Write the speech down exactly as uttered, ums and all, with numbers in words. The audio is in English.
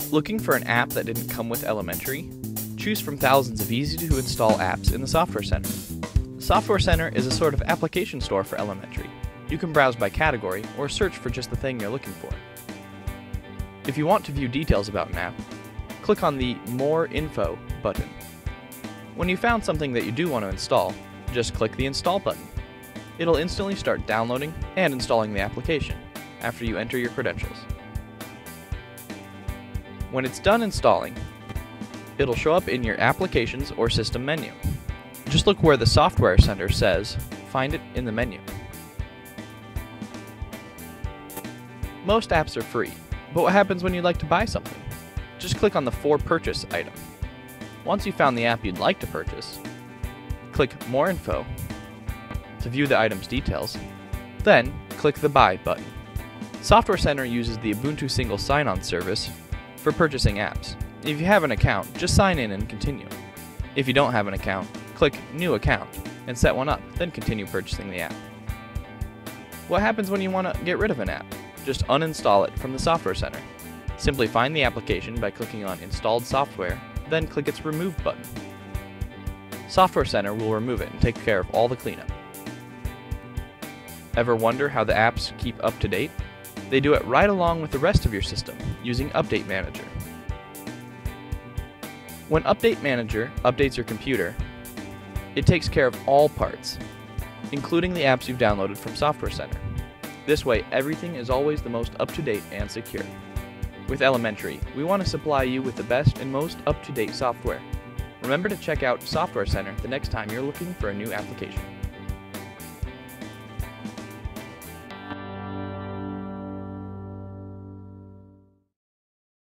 Looking for an app that didn't come with Elementary? Choose from thousands of easy-to-install apps in the Software Center. Software Center is a sort of application store for Elementary. You can browse by category or search for just the thing you're looking for. If you want to view details about an app, click on the More Info button. When you found something that you do want to install, just click the Install button. It'll instantly start downloading and installing the application after you enter your credentials. When it's done installing, it'll show up in your Applications or System menu. Just look where the Software Center says, find it in the menu. Most apps are free, but what happens when you'd like to buy something? Just click on the For Purchase item. Once you've found the app you'd like to purchase, click More Info to view the item's details, then click the Buy button. Software Center uses the Ubuntu Single Sign-On service for purchasing apps. If you have an account, just sign in and continue. If you don't have an account, click New Account and set one up, then continue purchasing the app. What happens when you want to get rid of an app? Just uninstall it from the Software Center. Simply find the application by clicking on Installed Software, then click its Remove button. Software Center will remove it and take care of all the cleanup. Ever wonder how the apps keep up to date? They do it right along with the rest of your system using Update Manager. When Update Manager updates your computer, it takes care of all parts, including the apps you've downloaded from Software Center. This way, everything is always the most up-to-date and secure. With Elementary, we want to supply you with the best and most up-to-date software. Remember to check out Software Center the next time you're looking for a new application.